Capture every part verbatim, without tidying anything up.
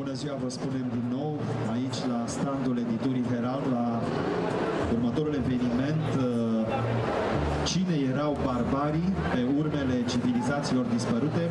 Bună ziua, vă spunem din nou aici la standul editurii Herald la următorul eveniment. Cine erau barbarii pe urmele civilizațiilor dispărute?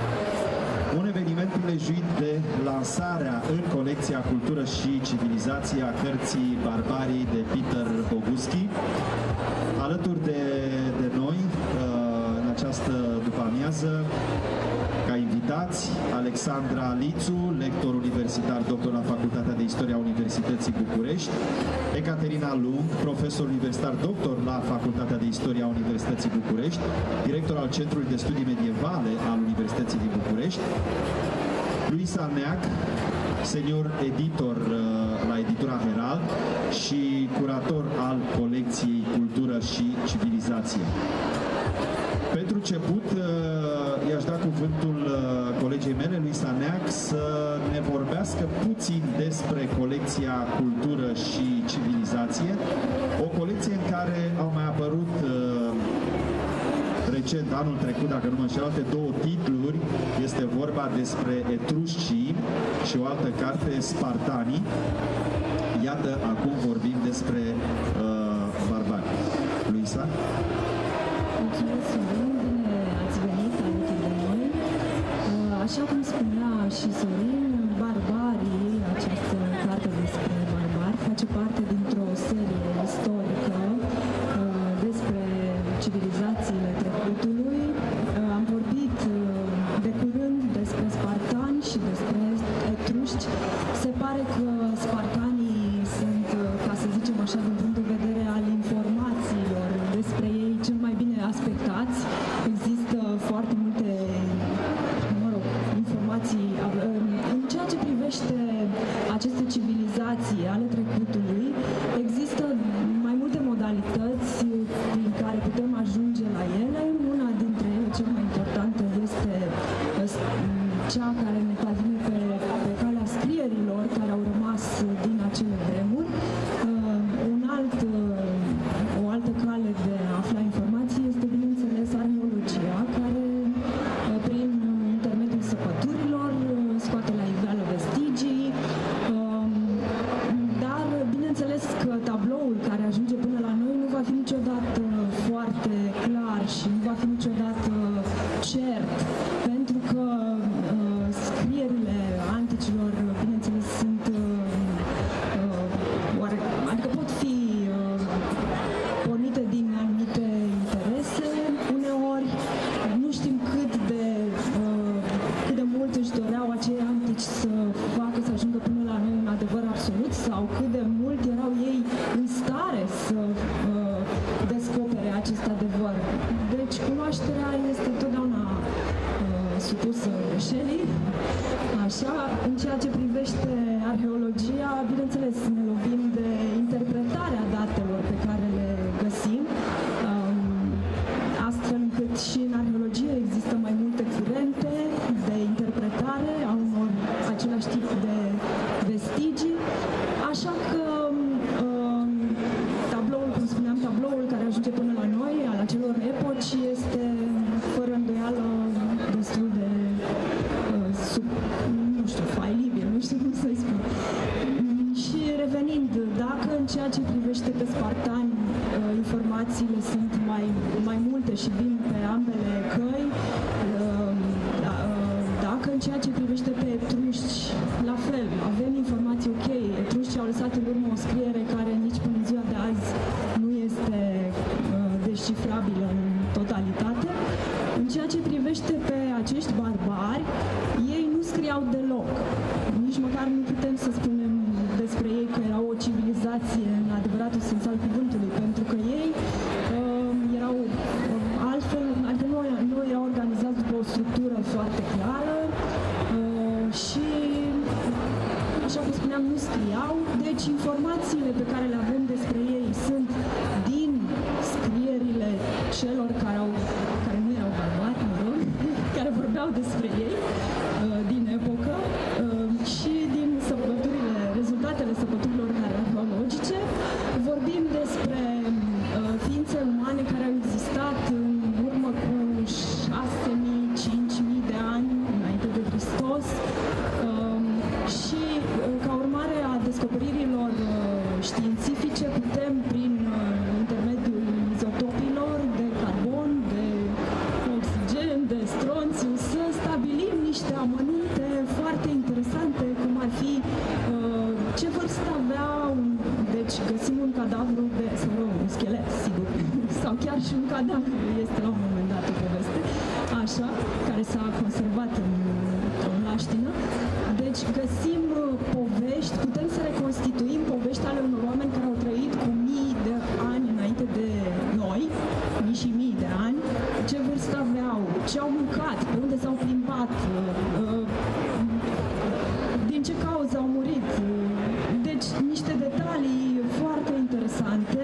Un eveniment prilejuit de lansarea în colecția Cultură și Civilizație a cărții Barbarii de Peter Bogusky. Alături de, de noi, în această după-amiază, ca invitați, Alexandra Lițu, lector universitar, doctor la Facultatea de Istoria Universității București, Ecaterina Lung, profesor universitar, doctor la Facultatea de Istoria Universității București, director al Centrului de Studii Medievale al Universității din București, Luisa Neac, senior editor la editura Herald și curator al colecției Cultură și Civilizație. Pentru început, i-aș da cuvântul colegei mele, Luisa Neac, să ne vorbească puțin despre colecția Cultură și Civilizație, o colecție în care au mai apărut recent, anul trecut, dacă nu mă înșel, alte două titluri. Este vorba despre Etruscii și o altă carte, Spartanii. Iată, acum vorbim despre uh, barbari. Luisa? Mulțumesc, Sorin, bine ați venit alături de noi. Așa cum spunea și Sorin, Barbarii, această carte despre barbari, face parte dintr-o serie istorică despre civilizațiile trecutului. Am vorbit de curând despre spartani și despre etruști. Se pare că spartanii sunt, ca să zicem așa, din punct de vedere al informațiilor despre ei, cel mai bine aspectați. Există foarte multe, mă rog, informații. În ceea ce privește aceste civilizații ale trecutului, există mai multe modalități prin care putem ajunge la ele. Una dintre ele, cea mai importantă, este cea care ne pavine pe, pe calea scrierilor care au rămas din acele vremuri. Un alt, o altă cale de a afla informații este, bineînțeles, arheologia, care, prin intermediul săpăturilor, scoate la iveală vestigii, dar, bineînțeles, că tabloul care ajunge până la noi nu va fi niciodată foarte clar și nu va fi niciodată cert, pentru că scrierile anticilor, bineînțeles, sunt oare, adică pot fi pornite din anumite interese. Uneori nu știm cât de, cât de mult își doreau acei antici să facă să ajungă până la noi un adevăr absolut, sau cât de mult erau ei în stare să descopere acest adevăr. Deci cunoașterea este întotdeauna supusă greșelii. Așa, în ceea ce privește arheologia, bineînțeles, ne lovim de interpretarea datelor pe care le găsim, astfel încât și în arheologie există mai multe curente de interpretare a unor același tip de vestigii, așa că tabloul, cum spuneam, tabloul care ajunge până la noi, al acelor epoci, este fără îndoială destul de sub, nu știu, failibil, nu știu cum să-i spun. Și revenind, dacă în ceea ce privește pe spartani informațiile sunt mai, mai multe și vin pe ambele căi, dacă în ceea ce privește pe etruști, la fel, avem informații ok, etruștii au lăsat în urmă o scriere care nici până în ziua de azi nu este descifrabilă în totalitate. În ceea ce privește pe acești barbari, ei nu scriau deloc. Nici măcar nu putem să spunem despre ei că erau o civilizație în adevăratul sens al cuvântului, pentru că ei uh, erau uh, altfel, adică nu, nu erau organizați după o structură foarte clară uh, și, așa cum spuneam, nu scriau. Deci informațiile pe care le avem despre ei sunt din scrierile celor care, au, care nu erau barbari, mă rog, care vorbeau despre ei uh, din epocă uh, și din săpăturile, rezultatele săpăturilor arheologice. Vorbim despre uh, ființe umane care au existat în urmă cu șase mii, cinci mii de ani înainte de Hristos uh, și amănunte foarte interesante, cum ar fi uh, ce vârstă avea un, deci găsim un cadavru de, sau nu, un schelet, sigur, sau chiar și un cadavru, este la un moment dat o poveste, așa, care s-a conservat în, în laștină. Deci găsim uh, povești, putem să reconstituim povești ale unor oameni care au trăit cu mii de ani înainte de noi, mii și mii de ani, ce vârstă aveau, ce au mâncat, pe unde s-au plimbat, uh, din ce cauză au murit. Deci niște detalii foarte interesante.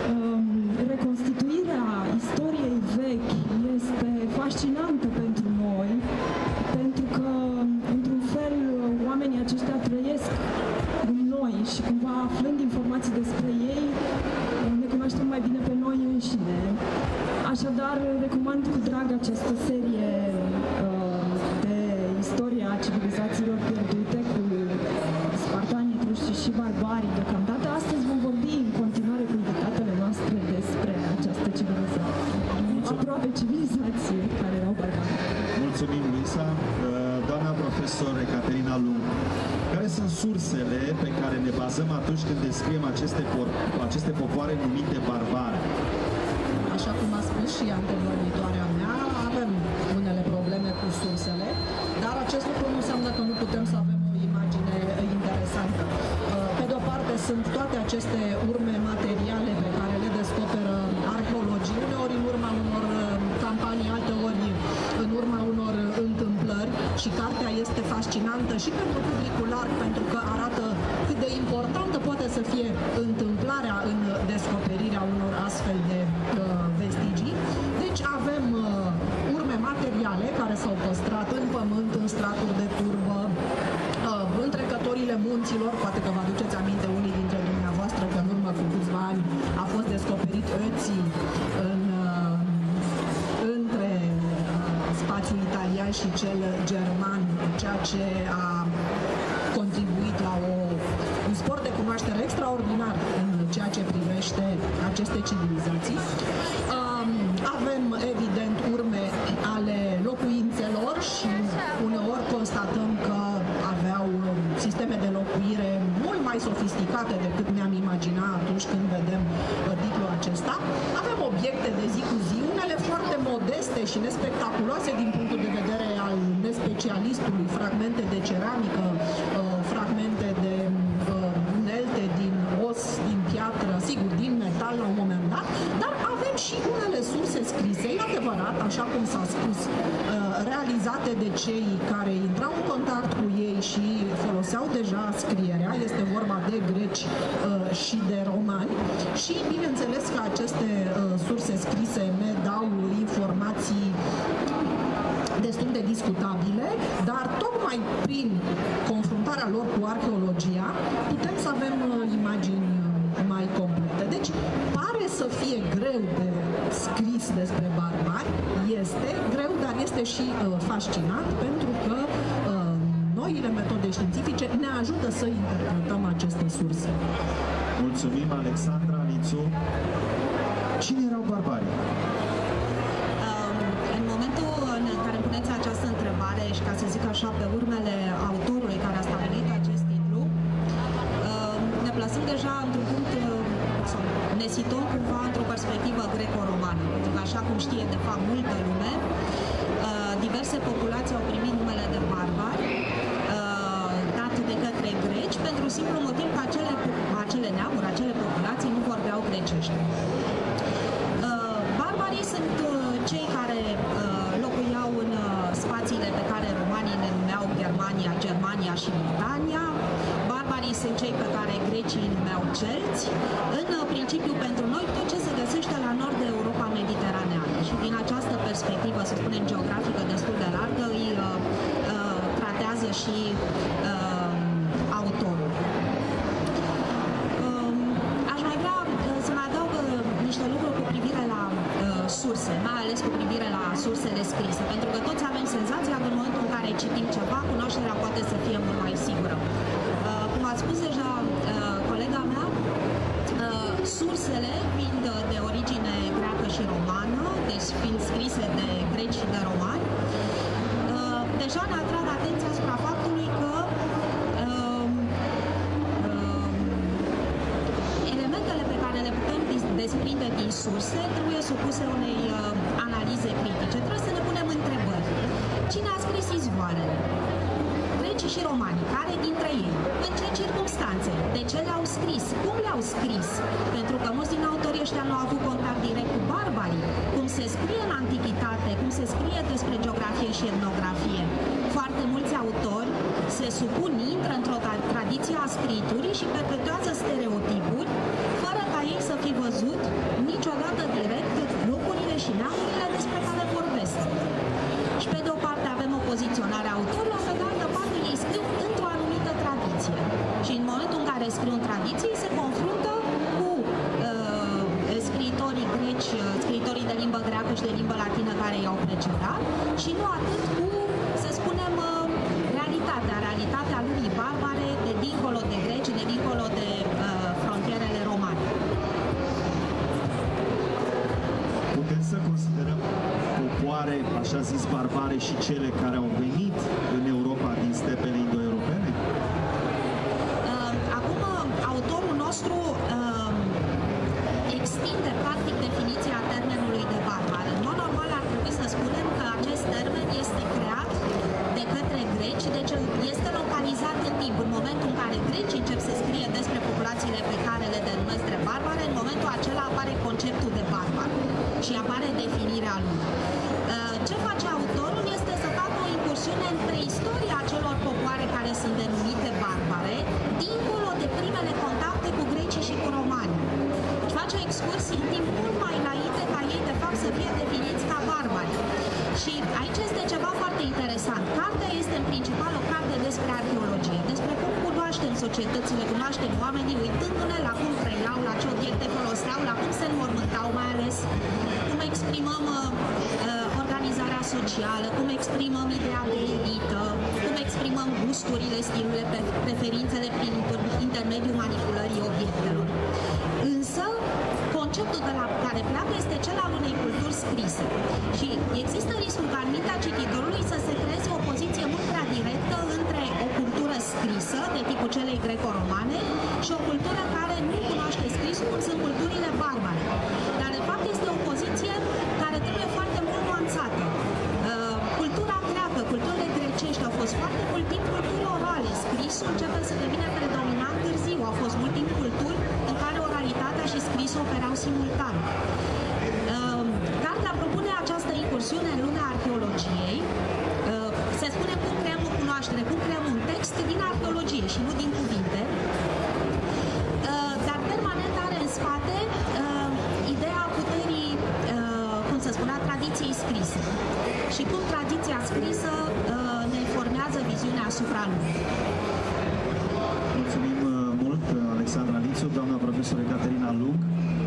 Reconstituirea istoriei vechi este fascinantă pentru noi, pentru că, într-un fel, oamenii aceștia trăiesc în noi și cumva aflând informații despre ei, ne cunoaștem mai bine pe noi înșine. Așadar, recomand cu drag această serie uh, de istoria civilizațiilor pierdute cu spartanii, etrușii și barbarii deocamdată. Astăzi vom vorbi în continuare cu invitatele noastre despre această civilizație. Aproape civilizație care erau barbari. Mulțumim, Luisa. Doamna profesor Ecaterina Lung, care sunt sursele pe care ne bazăm atunci când descriem aceste, aceste popoare numite barbare? Așa cum a spus și antevorbitoarea mea, avem unele probleme cu sursele, dar acest lucru nu înseamnă că nu putem să avem o imagine interesantă. Pe de o parte sunt toate aceste urme materiale pe care le descoperă arheologii, uneori în urma unor campanii, alteori în urma unor întâmplări, și cartea este fascinantă și pentru publicul larg, pentru că arată cât de importantă poate să fie întâmplarea în descoperirea unor astfel de uh, vestigii. Deci avem uh, urme materiale care s-au păstrat în pământ, în straturi de turbă, uh, în trecătorile munților. Poate că vă aduceți aminte unii dintre dumneavoastră că în urmă cu câțiva ani a fost descoperit Ötzi în, uh, între uh, spațiul italian și cel german, ceea ce a contribuit la o, un spor de cunoaștere extraordinar în ceea ce privește aceste civilizații. Um, avem, evident, urme ale locuințelor și uneori constatăm că aveau sisteme de locuire mult mai sofisticate decât ne-am imaginat atunci când vedem uh, titlul acesta. Avem obiecte de zi cu zi, unele foarte modeste și nespectaculoase din punctul de vedere al nespecialistului, fragmente de ceramică, uh, fragmente de uh, unelte din os, din piatră, sigur, din metal la un moment dat, dar avem și unele surse scrise, e adevărat, așa cum s-a spus, uh, realizate de cei care intrau în contact cu ei și foloseau deja scrierea, este vorba de greci uh, și de romani, și bineînțeles că aceste uh, surse scrise ne dau informații destul de discutabile, dar tocmai prin confruntarea lor cu arheologia putem să avem uh, imagini mai complete. Deci pare să fie greu de scris despre barbari, este greu, dar este și uh, fascinant, pentru că uh, noile metode științifice ne ajută să interpretăm aceste surse. Mulțumim, Alexandra Nițu. Cine erau barbarii? În momentul în care puneți această întrebare și, ca să zic așa, pe urmele autorului care a stabilit acest titlu, ne plasăm deja într-un punct, sau ne situăm cumva într-o perspectivă greco-romană, pentru că, așa cum știe de fapt multă lume, diverse populații au primit numele de barbari dat de către greci, pentru simplu motiv că acele, acele neamuri, acele populații nu vorbeau grecește. Barbarii sunt cei care locuiau în spațiile pe care romanii le numeau Germania, Germania și Britania. Barbarii sunt cei pe care grecii îi numeau celți. În principiu, pentru noi, tot ce se găsește la nord de Europa mediteraneană. Și din această perspectivă, să spunem, geografică destul de largă, îi uh, uh, tratează și uh, autorul. Um, aș mai vrea uh, să mai adaug uh, niște lucruri cu privire la uh, surse, mai ales cu privire la sursele scrise, pentru că toți avem senzația că în momentul în care citim ceva, cunoașterea poate să fie mult mai sigură. Uh, cum a spus deja uh, colega mea, uh, sursele fiind de origine greacă și romană, deci fiind scrise de greci și de romani, uh, deja ne atrag atenția unei surse, trebuie supuse unei uh, analize critice. Trebuie să ne punem întrebări. Cine a scris izvoarele? Grecii și romanii. Care dintre ei? În ce circunstanțe? De ce le-au scris? Cum le-au scris? Pentru că mulți din autorii ăștia nu au avut contact direct cu barbarii. Cum se scrie în antichitate, cum se scrie despre geografie și etnografie. Foarte mulți autori se supun, intră într-o tradiție a scriturii și perpetuează stereotipuri, fără ca ei să fi văzut niciodată direct locurile și neamurile despre care vorbesc. Și pe de o parte avem o poziționare a autorilor, pe de altă parte ei scriu într-o anumită tradiție. Și în momentul în care scriu în tradiție, se confruntă cu uh, scriitorii greci, scriitorii de limbă greacă și de limbă latină care i-au precedat și nu atât cu, să spunem, uh, realitatea, realitatea lumii barbare de dincolo de greci, de dincolo de uh, frontierele romane. Putem să considerăm popoare, așa zis, barbare și cele care au venit în Europa din stepele indo-europene? Uh, acum, autorul nostru uh, extinde practic definiția termenului de barbar. În mod normal ar trebui să spunem că acest termen este creat de către greci, deci este localizat în timp. În momentul în care grecii încep să scrie despre populațiile pe care le denumesc de barbare, în momentul acela apare conceptul de barbar și apare definirea lui. Ce face autorul este să facă o incursiune în preistoria acelor popoare care sunt denumite barbare, dincolo de primele contacte cu grecii și cu romanii. Și face o excursie în timp mult mai înainte ca ei de fapt să fie definiți ca barbari. Și aici este ceva foarte interesant. Cartea este în principal o carte despre arheologie, despre cum cunoaștem societățile, cunoaștem oamenii, uitându-ne la cum trăiau, la ce obiecte foloseau, la cum se înmormântau mai ales, cum exprimăm uh, organizarea socială, cum exprimăm ideea de elită, cum exprimăm gusturile, stilurile, preferințele prin intermediul manipulării obiectelor. Însă, conceptul de la care pleacă este cel al unei culturi scrise. Și există riscul ca în mintea cititorului să se creeze o poziție mult prea directă între o cultură scrisă, de tipul celei greco-romane, și o cultură care nu cunoaște scrisul, cum sunt culturile barbare. Dar, de fapt, este o poziție care trebuie foarte mult nuanțată. Cultura greacă, culturile grecești au fost foarte mult timp culturi orale. Scrisul începe să devină predominant târziu. Au fost mult timp culturi în care oralitatea și scrisul operau simultan. Cartea propune această incursiune în lumea arheologiei. Se spune cum creăm o cunoaștere, cum creăm un text din arheologie și nu din cuvinte. Dar permanent are în spate ideea puterii, cum se spunea, tradiției scrise. Și cum tradiția scrisă ne formează viziunea asupra lui. Mulțumim mult, Alexandra Lițu, doamna profesor Caterina Lung.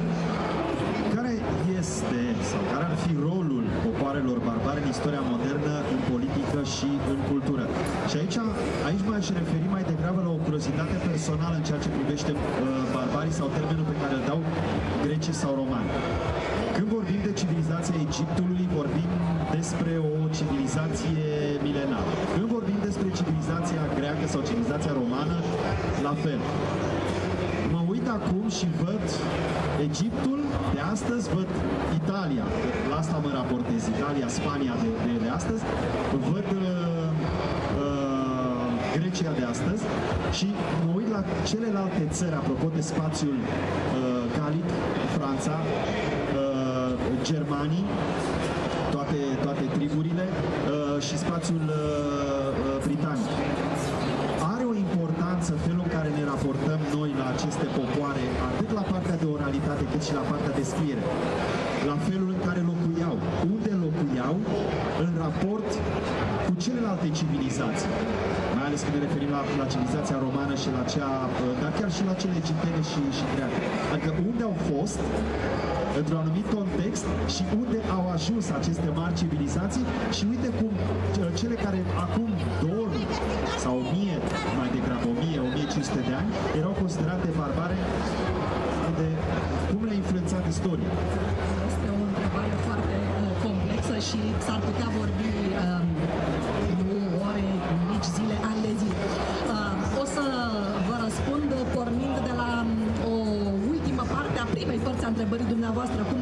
Care este, sau care ar fi rolul popoarelor barbare în istoria modernă, în politică și în cultură? Și aici, aici m-aș referi mai degrabă la o curiozitate personală în ceea ce privește uh, barbarii sau termenul pe care îl dau grecii sau romani. Când vorbim de civilizația Egiptului, vorbim despre o civilizație milenară. Când vorbim despre civilizația greacă sau civilizația romană, la fel. Mă uit acum și văd Egiptul de astăzi, văd Italia, la asta mă raportez, Italia, Spania de, de, de astăzi, văd uh, uh, Grecia de astăzi și mă uit la celelalte țări, apropo de spațiul uh, galic, Franța, uh, germanii, toate, toate triburile uh, și spațiul uh, uh, britanic. Are o importanță felul în care ne raportăm noi la aceste popoare, atât la partea de oralitate, cât și la partea de scriere. La felul în care locuiau, unde locuiau, în raport cu celelalte civilizații. Mai ales când ne referim la, la civilizația romană și la cea, dar chiar și la cele egiptene și, și greacă. Adică unde au fost, într-un anumit context, și unde au ajuns aceste mari civilizații și uite cum cele care acum dorm, sau o mie, mai degrabă o mie, o mie cinci sute de ani, erau considerate barbare, de cum le-a influențat istoria. Este o întrebare foarte uh, complexă și s-ar putea vorbi um, nu ore, nici zile, ani de zile. Uh, o să vă răspund pornind de la um, o ultimă parte a primei părți a întrebării dumneavoastră, cum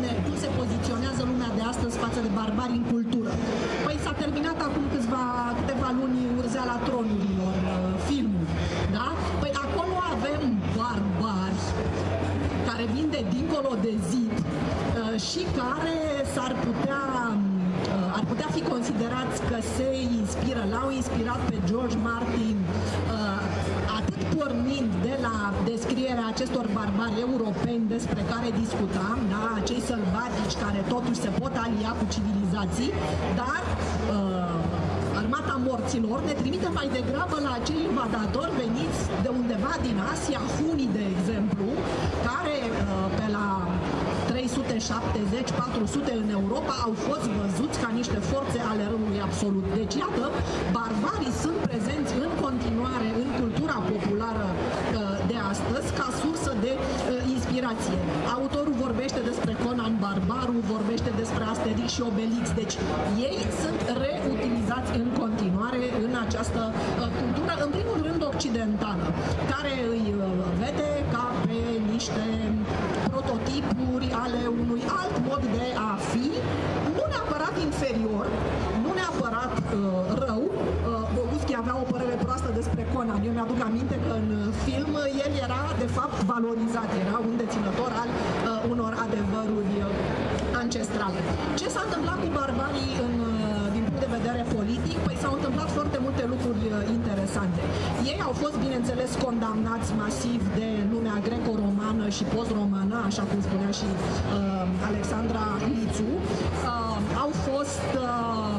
față de barbari în cultură. Păi s-a terminat acum câțiva, câteva luni Urzeala tronurilor, filmul, da? Păi acolo avem barbari care vin de dincolo de zid și care s-ar putea ar putea fi considerați că se inspiră, l-au inspirat pe George Martin, atât pornind de la descrierea acestor barbari europeni despre care discutam, da, acei sălbatici care totuși se pot alia cu civilizații, dar Armata Morților ne trimite mai degrabă la acei invadatori veniți de undeva din Asia, hunii de exemplu, care pe la trei sute șaptezeci patru sute în Europa au fost văzuți ca niște forțe ale răului absolut. Deci, iată, barbarii sunt prezenți în continuare în cultura populară de astăzi ca sursă de inspirație. Autorul vorbește despre Conan Barbarul, vorbește despre Asterix și Obelix. Deci, ei sunt reutilizați în continuare în această cultură, în primul rând occidentală, care îi vede ca pe niște prototipuri ale unui alt mod de a fi, nu neapărat inferior, nu neapărat uh, rău. Uh, Boguschi avea o părere proastă despre Conan. Eu mi-aduc aminte că în film el era, de fapt, valorizat. Era un deținător al uh, unor adevăruri uh, ancestrale. Ce s-a întâmplat cu barbarii în, uh, din punct de vedere politic? Păi s-au întâmplat foarte multe lucruri uh, interesante. Ei au fost, bineînțeles, condamnați masiv de lumea greco-romană și post-romană, așa cum spunea și uh, Alexandra Lițu. Uh, au fost uh,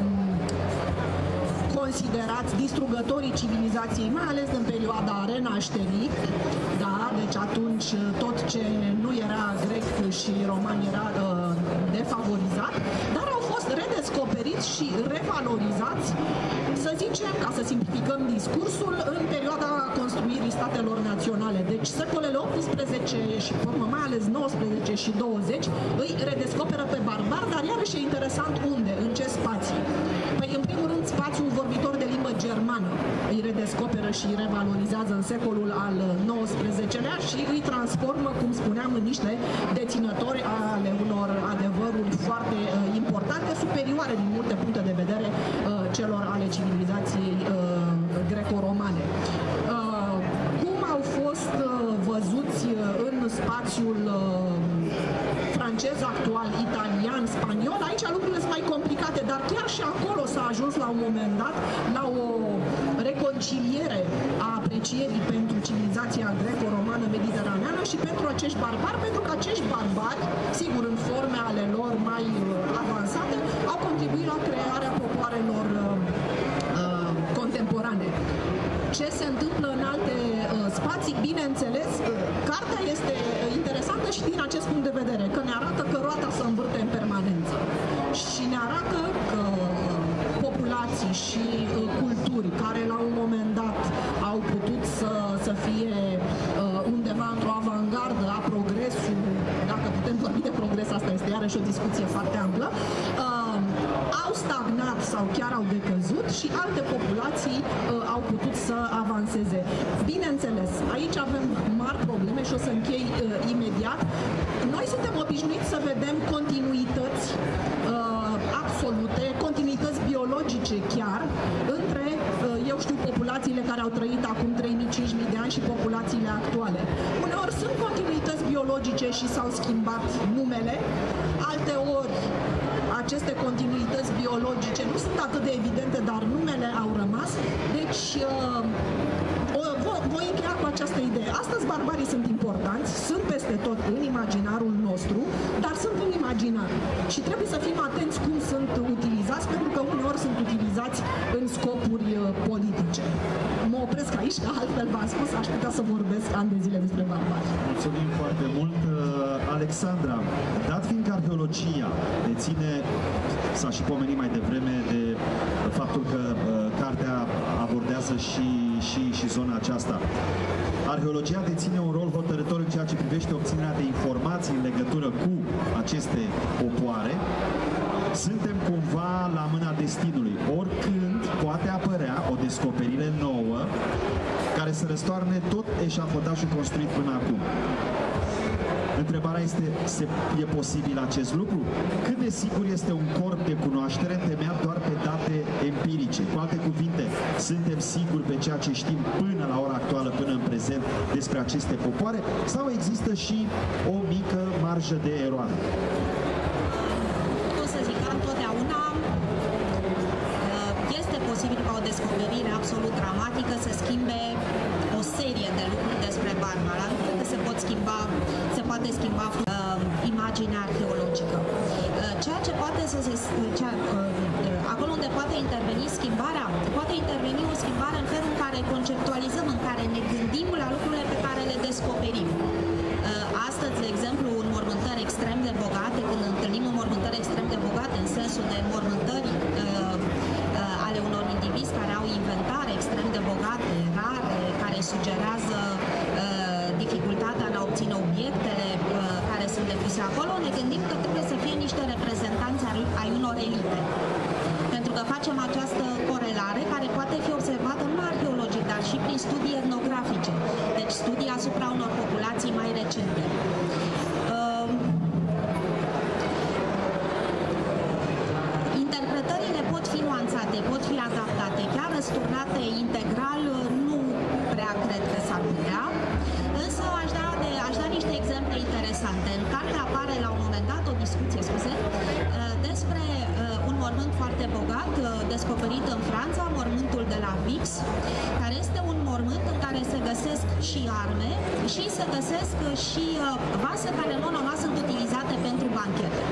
considerați distrugătorii civilizației, mai ales în perioada renașterii, da, deci atunci tot ce nu era grec și roman era uh, defavorizat, dar au fost redescoperiți și revalorizați, să zicem, ca să simplificăm discursul, în perioada construirii statelor naționale. Deci secolele optsprezece și mai ales nouăsprezece și douăzeci îi redescoperă pe barbari, dar iarăși e interesant unde, în ce spații. Păi în primul rând spațiul vorbitor de limbă germană îi redescoperă și îi revalorizează în secolul al nouăsprezecelea și îi transformă, cum spuneam, în niște deținători ale unor adevăruri foarte uh, importante, superioare din multe puncte de vedere uh, celor ale civilizației uh, greco-romane. Uh, cum au fost uh, văzuți uh, în spațiul uh, francez actual, italian, spaniol, aici lucrurile sunt mai complicate, dar chiar și acolo s-a ajuns la un moment dat la o reconciliere a aprecierii pentru civilizația greco-romană mediteraneană și pentru acești barbari, pentru că acești barbari, sigur în forme ale lor mai avansate, au contribuit la crearea popoarelor uh, contemporane. Ce se întâmplă în alte uh, spații, bineînțeles, uh, cartea este interesantă și din acest punct de vedere, că ne arată că roata se învârte în permanență și ne arată că populații și uh, culturi care la un moment dat au putut să, să fie uh, undeva într-o avangardă a progresului, dacă putem vorbi de progres, asta este iarăși o discuție foarte amplă, uh, au stagnat sau chiar au decăzut și alte populații uh, au putut să avanseze. Bineînțeles, aici avem mari probleme și o să închei uh, imediat. Noi suntem obișnuiți să vedem continuități uh, absolute, continuități biologice chiar, între, uh, eu știu, populațiile care au trăit acum trei mii cinci mii de ani și populațiile actuale. Uneori sunt continuități biologice și s-au schimbat numele, alteori aceste continuități biologice nu sunt atât de evidente, dar numele au rămas. Deci, uh, o, voi încheia cu această idee. Astăzi barbarii sunt importanți, sunt peste tot în imaginarul nostru, dar sunt în imaginar. Și trebuie să fim atenți cum sunt utilizați, pentru că uneori sunt utilizați în scopuri uh, politice. Mă opresc aici, că altfel v-am spus, aș putea să vorbesc ani de zile despre barbari. Mulțumim foarte mult, Alexandra. Dat fiind că arheologia deține, s-a și pomenit mai devreme de faptul că uh, cartea abordează și, și, și zona aceasta. Arheologia deține un rol hotărător în ceea ce privește obținerea de informații în legătură cu aceste popoare. Suntem cumva la mâna destinului. Oricând poate apărea o descoperire nouă care să răstoarne tot eșafodajul construit până acum. Întrebarea este, se, e posibil acest lucru? Cât de sigur este un corp de cunoaștere întemeiat doar pe date empirice? Cu alte cuvinte, suntem siguri pe ceea ce știm până la ora actuală, până în prezent, despre aceste popoare? Sau există și o mică marjă de eroare? Cum să zic, întotdeauna este posibil ca o descoperire absolut dramatică să schimbe o serie de lucruri despre Barbara. Că se pot schimba, se poate schimba uh, imaginea arheologică. Uh, ceea ce poate să se... Cea, uh, acolo unde poate interveni schimbarea, poate interveni o schimbare în felul în care conceptualizăm, în care ne gândim la lucrurile pe care le descoperim. Uh, astăzi, de exemplu, înmormântări extrem de bogate, când întâlnim înmormântări extrem de bogate, în sensul de înmormântări uh, uh, ale unor indivizi care au inventare extrem de bogate, rare, care sugerează uh, dificultatea în a obține obiectele uh, care sunt depuse acolo, ne gândim că trebuie să fie niște reprezentanți ai unor elite. Pentru că facem această corelare care poate fi observată nu arheologic, dar și prin studii etnografice, deci studii asupra unor populații mai recente. Uh, interpretările pot fi nuanțate, pot fi adaptate, chiar răsturnate integral, nu prea cred că s-ar putea, însă aș da, de, aș da niște exemple interesante. În carte apare la un moment dat o discuție, scuze, despre un mormânt foarte bogat, descoperit în Franța, mormântul de la Vix, care este un mormânt în care se găsesc și arme și se găsesc și vase care în mod normal sunt utilizate pentru banchete.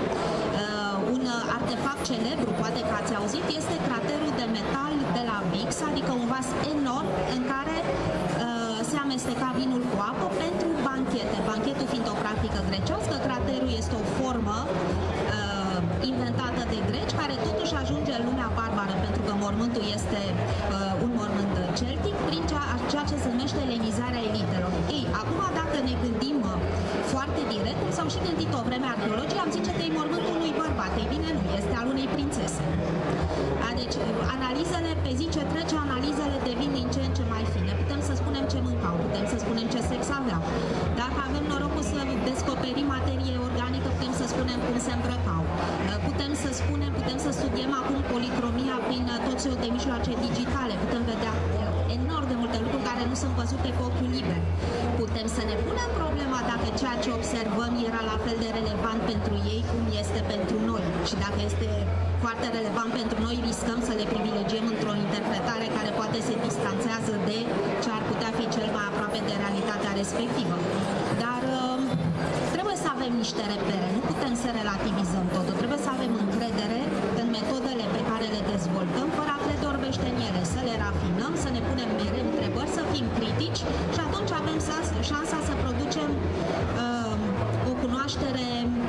Un artefact celebru, poate că ați auzit, este craterul de metal de la Vix, adică un vas enorm în care uh, se amesteca vinul cu apă pentru banchete. Banchetul fiind o practică grecească, craterul este o formă uh, inventată de greci, care totuși ajunge în lumea barbară, pentru că mormântul este uh, un mormânt celtic, prin ceea, ceea ce se numește elenizarea elitelor. Ei, acum dacă ne gândim uh, foarte direct, cum s-au și gândit o vreme arheologii, am zice că e mormântul unui bărbat. Ei bine, nu, este al unei prințese. A, deci, analizele, pe zi ce trece, analizele devin din ce în ce mai fine. Putem să spunem ce mâncau, putem să spunem ce sex aveau. Dacă avem norocul să descoperim materie organică, putem să spunem cum se îmbrăcau. Putem să spunem, putem să studiem acum policromia prin tot felul de mijloace digitale. Putem vedea enorm de multe lucruri care nu sunt văzute cu ochiul liber. Putem să ne punem problema dacă ceea ce observăm era la fel de relevant pentru ei cum este pentru noi. Și dacă este foarte relevant pentru noi, riscăm să le privilegiem într-o interpretare care poate se distanțează de ce ar putea fi cel mai aproape de realitatea respectivă. Dar trebuie să avem niște repere, nu putem să relativizăm totul, trebuie să avem încredere în metodele pe care le dezvoltăm, fără a crede orbește în ele, să le rafinăm, să ne punem mereu întrebări, să fim critici și atunci avem șansa să producem uh, o cunoaștere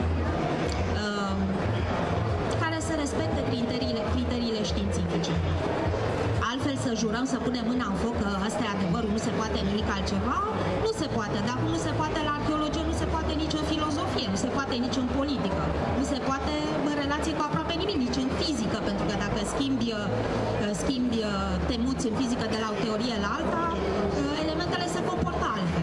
uh, care să respecte criteriile, criteriile științifice. Altfel să jurăm, să punem mâna în foc că ăsta e adevărul, nu se poate nimic altceva, nu se poate. Dacă nu se poate la arheologie, nu se poate nici în filozofie, nu se poate nici în politică, nu se poate în relație cu aproape nimic, nici în fizică, pentru că dacă schimbi, schimbi temuți în fizică de la o teorie la alta, elementele se comportă altfel.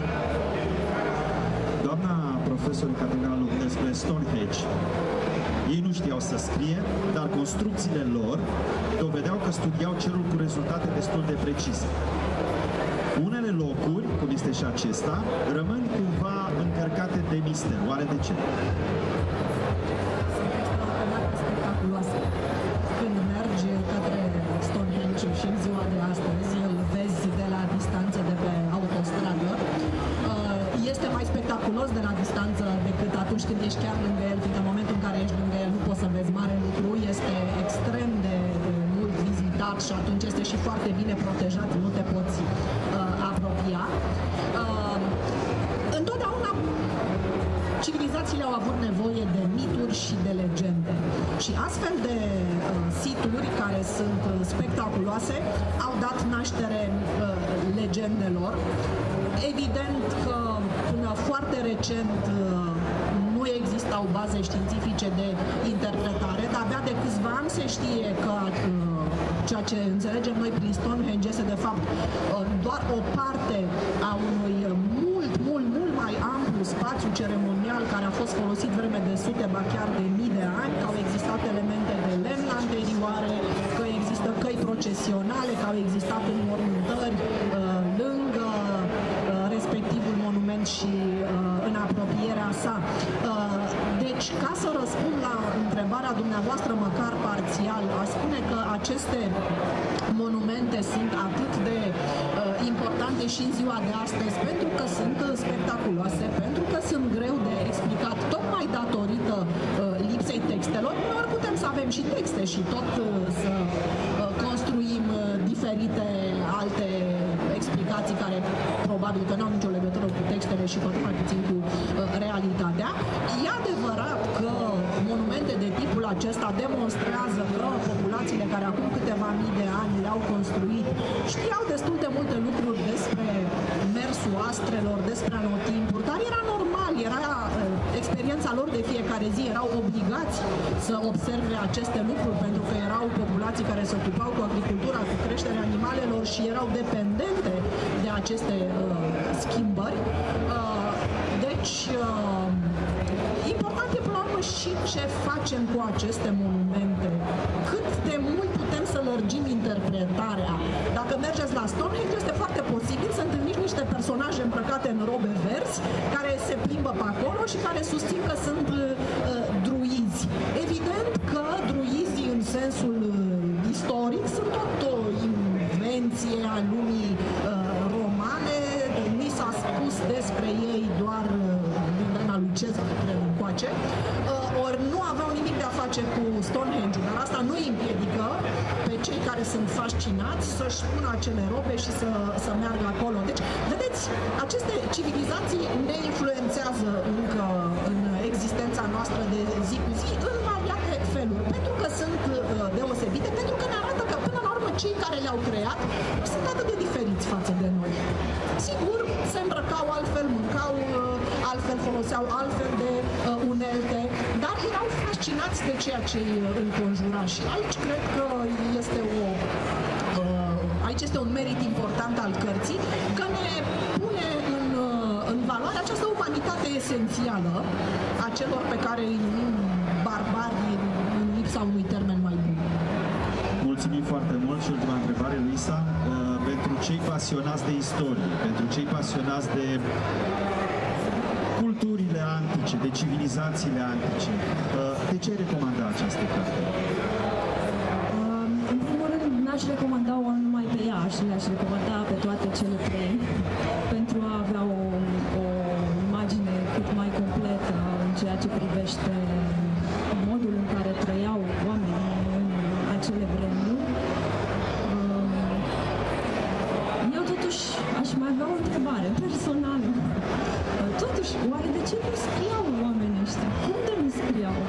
Doamna profesor Catedralu, despre Stonehenge, ei nu știau să scrie, dar construcțiile lor dovedeau că studiau cerul cu rezultate destul de precise. Unele locuri, cum este și acesta, rămân cumva încărcate de mister. Oare de ce? Spectaculoasă. Când mergi către Stonehenge și în ziua de astăzi, îl vezi de la distanță de pe autostradă, este mai spectaculos de la distanță decât atunci când ești chiar lângă el, fiindcă în momentul în care ești lângă el nu poți să vezi mare lucru, este extrem de mult vizitat și atunci este și foarte bine protejat, nu te poți uh, apropia. Uh, întotdeauna civilizațiile au avut nevoie de mituri și de legende și astfel de uh, situri care sunt uh, spectaculoase au dat naștere uh, legendelor. Evident că până foarte recent nu existau baze științifice de interpretare, dar abia de câțiva ani se știe că ceea ce înțelegem noi prin Stonehenge este de fapt doar o parte a unui mult, mult, mult mai amplu spațiu ceremonial care a fost folosit vreme de sute, ba chiar de mii de ani, că au existat elemente de lemn la anterioare, că există căi procesionale, că au existat înmormântări uh, lângă uh, respectivul monument și uh, în apropierea sa. Uh, deci, ca să răspund la întrebarea dumneavoastră, măcar parțial, a spune că aceste monumente sunt atât de uh, importante și în ziua de astăzi, pentru că sunt uh, spectaculoase, pentru că sunt greu de explicat, tocmai datorită uh, lipsei textelor. Uneori putem să avem și texte și tot uh, să uh, construim uh, diferite alte explicații care probabil că nu au nicio legătură cu textele și cu atât mai puțin cu uh, realitatea. E adevărat că monumente de tipul acesta demonstrează că populațiile care acum câteva mii de ani le-au construit știau destul de multe lucruri despre mersul astrelor, despre anotimpuri, dar era normal, era uh, experiența lor de fiecare zi, erau obligați să observe aceste lucruri pentru că erau populații care se ocupau cu agricultura, cu creșterea animalelor și erau dependente de aceste uh, schimbări. Uh, deci, uh, important e până la urmă și ce facem cu aceste monumente. Cât de mult putem să lărgim interpretarea. Dacă mergeți la Stonehenge, este foarte posibil să întâlniți niște personaje îmbrăcate în robe verzi, care se plimbă pe acolo și care susțin că sunt uh, druizi. Evident că druizii în sensul uh, istoric sunt tot o invenție a lumii uh, romane. Ni s-a spus despre ei doar uh, din vremea lui Cezar, cred, încoace. Uh, ori nu aveau nimic de a face cu Stonehenge, dar asta nu îi împiedică pe cei care sunt fascinați să-și pună acele robe și să, să meargă acolo. Deci, vedeți, aceste civilizații ne influențează încă în existența noastră de zi cu zi în variate feluri, pentru că sunt uh, deosebite, pentru că ne arată că până la urmă cei care le-au creat sunt atât de diferiți față de noi. Sigur, se îmbrăcau altfel, mâncau uh, altfel, foloseau altfel de uh, unelte, dar erau fascinați de ceea ce îi înconjura și aici cred că este o uh, aici este un merit important al cărții, că ne pune în, uh, în valoare această umanitate esențială a celor pe care îi numim barbari în lipsa unui termen mai bun. Mulțumim foarte mult și ultima întrebare, Luisa. Uh, pentru cei pasionați de istorie, pentru cei pasionați de culturile antice, de civilizațiile antice, uh, de ce ai recomanda această carte? Um, în primul rând, n-aș recomanda-o numai pe ea, și le-aș recomanda pe toate cele trei, pentru a avea o, o imagine cât mai completă în ceea ce privește modul în care trăiau oamenii în acele vremuri. Um, eu totuși aș mai avea o întrebare personală. Totuși, oare de ce nu scriau oamenii ăștia? Cum de nu scriau?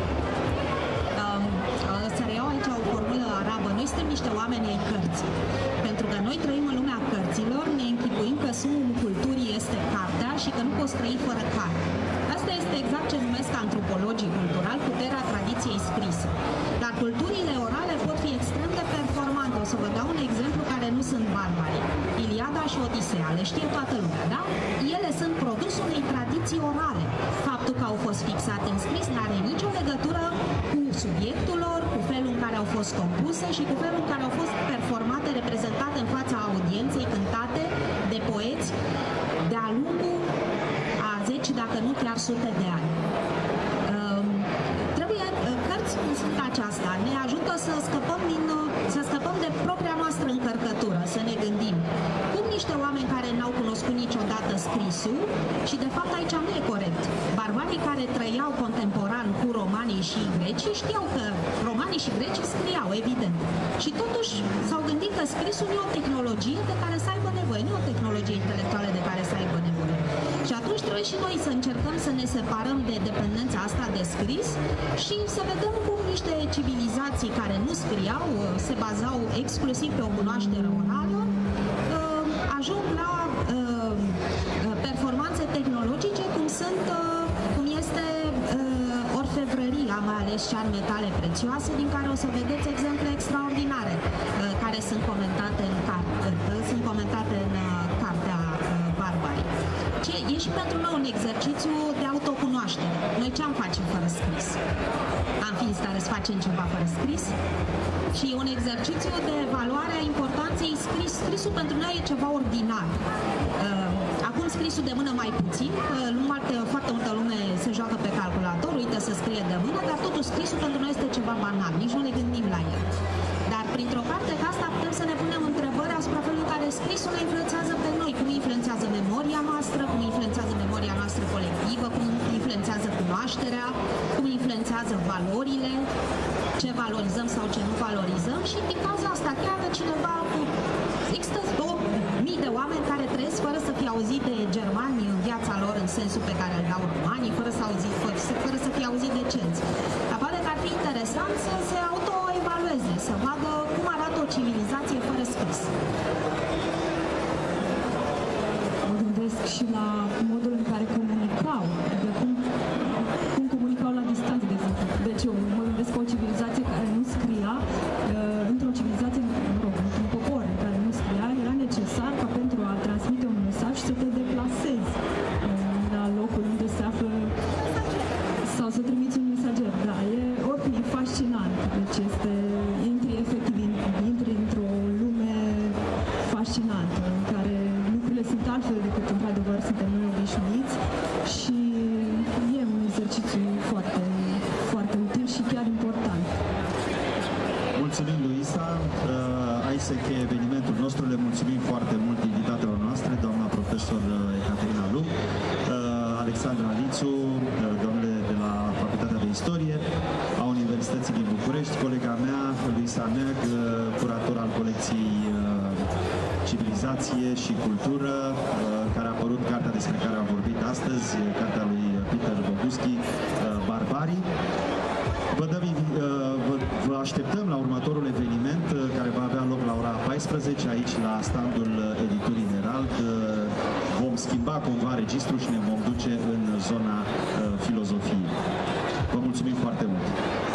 Um, să reiau aici o formulă arabă. Noi suntem niște oameni ai cărții. Pentru că noi trăim în lumea cărților, ne închipuim că sumul culturii este cartea și că nu poți trăi fără carte. Asta este exact ce numesc antropologii culturali, puterea tradiției scrise. Dar culturile orale pot fi extrem de performante. O să vă dau un exemplu care nu sunt barbari. Iliada și Odiseea, le știe toată lumea, da? Ele sunt produsul unei tradiții orale. Faptul că au fost fixate în scris nu are nicio legătură cu subiectul lor, cu felul în care au fost compuse și cu felul în care au fost performate, reprezentate în fața audienței, cântate de poeți de-a lungul a zeci, dacă nu chiar sute de ani. Um, trebuie, cărți cum sunt aceasta, ne ajută să scăpăm, din, să scăpăm de propria noastră încărcătură, să ne gândim cum niște oameni care n-au cunoscut niciodată scrisul, și de fapt aici nu e corect. Barbarii care trăiau contemporan cu romanii și grecii știau că romanii și grecii scriau, evident. Și totuși s-au gândit că scrisul nu e o tehnologie de care să aibă nevoie, nu e o tehnologie intelectuală de care să aibă nevoie. Și atunci trebuie și noi să încercăm să ne separăm de dependența asta de scris și să vedem cum niște civilizații care nu scriau, se bazau exclusiv pe o cunoaștere orală, ajung la performanțe tehnologice cum sunt, cum este orfevrăria, mai ales cea în metale prețioase, din care o să vedeți exemple extraordinare care sunt comentate în carte, sunt comentate în cartea Barbari. face, e și pentru noi un exercițiu de autocunoaștere. Noi ce am face fără scris? Am fi în stare să facem ceva fără scris? Și un exercițiu de evaluare a importanței scris. Scrisul pentru noi e ceva ordinar. Acum scrisul de mână mai puțin, foarte, foarte multă lume se joacă pe calculator, uită să scrie de mână, dar totuși scrisul pentru noi este ceva banal, nici nu ne gândim la el. Dar printr-o carte ca asta putem să ne punem întrebări asupra felului în care scrisul ne influențează pe noi, cum influențează memoria noastră, cum influențează memoria noastră colectivă, cum influențează cunoașterea, cum influențează valorile, ce valorizăm sau ce nu valorizăm și din cauza asta chiar de cineva cu există două mii de oameni care trăiesc fără să fie auzit de germani în viața lor în sensul pe care îl dau romanii, fără să, auzi, fără, fără să fie auzit de cenți. Dar poate că ar fi interesant să se autoevalueze, să vadă cum arată o civilizație fără scris. Mă gândesc și la modul în care comunicau, adică cum, cum comunicau la distanță, de exemplu. Deci eu mă gândesc că o civilizație care nu scria, într-o civilizație, mă rog, într-un popor care nu scria, era necesar ca pentru a transmite un mesaj să te deplasezi la locul unde se află sau să trimiți un mesager. Da, e oricum e fascinant. Deci este, intri efectiv, intri într-o lume fascinantă în care lucrurile sunt altfel decât într-adevăr suntem noi obișnuiți și e un exercițiu foarte, foarte util și chiar important. Mulțumim, Luisa. Uh, aici se încheie evenimentul nostru. Le mulțumim foarte mult invitatelor noastre, doamna profesor Ecaterina Luc, uh, Alexandra Lițu, uh, doamnele de la Facultatea de Istorie a Universității din București, colega mea, Luisa Neag, uh, curator al colecției uh, Civilizație și Cultură, uh, care a apărut cartea despre care am vorbit astăzi, cartea lui Peter Boguschi, uh, Barbarii. Vă, dăm, vă, vă așteptăm la următorul eveniment care va avea loc la ora paisprezece aici la standul editurii Herald. Vom schimba cumva registrul și ne vom duce în zona filozofiei. Vă mulțumim foarte mult!